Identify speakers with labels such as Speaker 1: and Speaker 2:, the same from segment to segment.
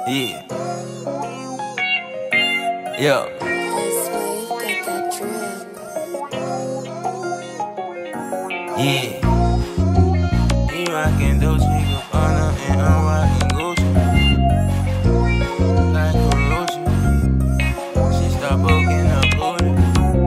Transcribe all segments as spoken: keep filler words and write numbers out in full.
Speaker 1: Yeah. Yo. Yeah. He rockin' Dolce and Gabbana and I'm rockin' Gucci. Like Carucci, she start poking her booty.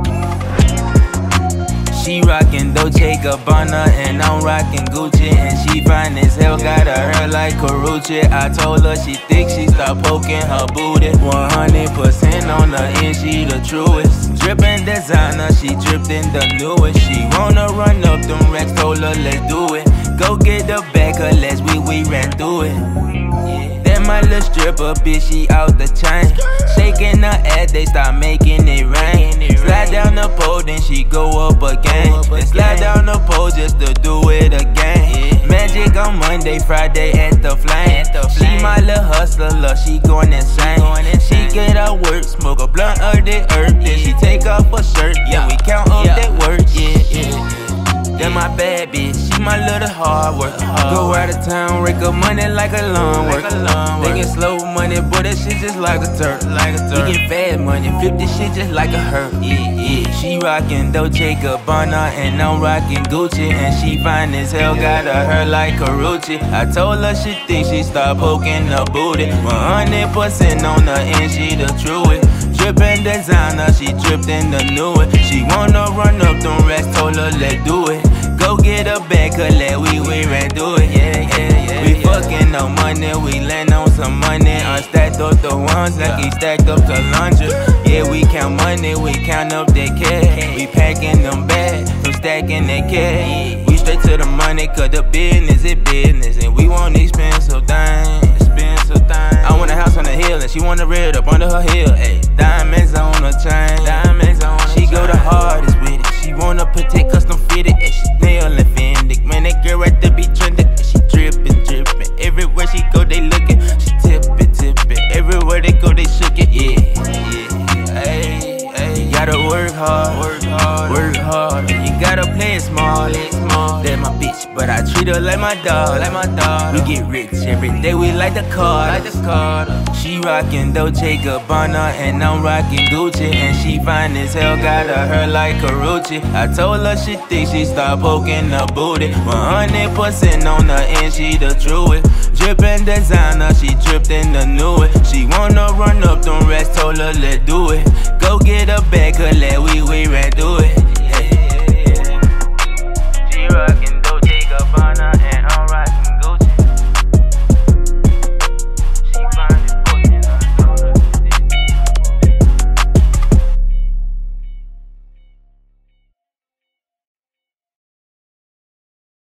Speaker 1: She rockin' Dolce and Gabbana and I'm rockin' Gucci, and she fine as hell, got her hair like Carucci. I told her she thick, she start poking her booty. one hundred percent on the end, she the truest. Drippin' designer, she dripped in the newest. She wanna run up them racks, told her let's do it. Go get the back, unless we, we ran through it. Yeah. That my little stripper bitch, she out the chain. Shaking her ass, they start making it rain. Slide down the pole, then she go up again. Then slide down the pole just to do it again. Magic on Monday, Friday at the flame. She my little hustler, she going insane. She get her work, smoke a blunt of the earth, then she take off her shirt, yeah, we count up that work, yeah, yeah. Then my bad bitch, she my little hard work. Go out of town, rake up money like a lawn work. Thinking slow money, boy, that shit just like a turk. We get fast money, flip this shit just like a hurt. Yeah, yeah. She rockin' Dolce and Gabbana and I'm rockin' Gucci, and she fine as hell, got her hair like Carucci. I told her she think she start poking her booty. one hundred percent on the end, she the truest. Drippin' designer, she dripped in the newest. She wanna run up them racks, told her let's do it. Go get her back, cause let we, we ran through it, yeah, yeah, yeah. We fucking no money, we land on some money. Unstacked up the ones like he stacked up the laundry. Yeah, we count money, we count up that cash. We packing them bags, from stacking that cash. We straight to the money, cause the business is business, and we want expensive things. I want a house on the hill, and she want a red up under her heel. Ayy, diamonds on her chain, diamonds on her. She go the hardest with it. She wanna protect custom fitted, and she nail and Fendick. Man, that girl right there be trending. She drippin', drippin'. Everywhere she go, they lookin'. She tippin', tippin'. Everywhere they go, they shook it. Yeah, yeah. Ayy, ayy. You gotta work hard, work hard, work hard. You gotta play it small, play it small. That's my bitch, but I treat her like my dog, like my dog. We get rich every day, we like the car, like the car. She rockin' Dolce and Gabbana and I'm rockin' Gucci, and she fine as hell, got her hair like Carucci. I told her she think she start poking her booty. one hundred percent on the end, she the truest. Drippin' designer, she dripped in the newest. She wanna run up them racks, told her let's do it. Go get her back, cause let we, we ran through it.